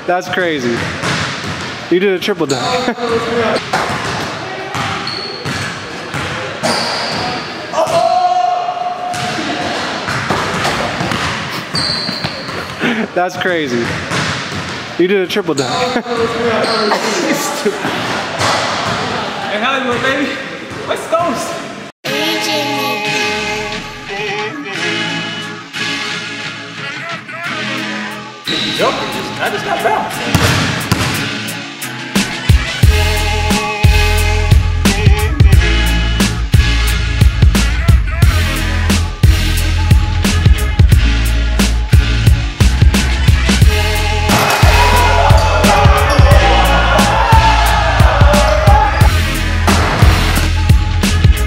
That's crazy. You did a triple dunk. That's crazy. You did a triple dunk. Hey, Hollywood, baby. West Coast. Joker, I just got bounced.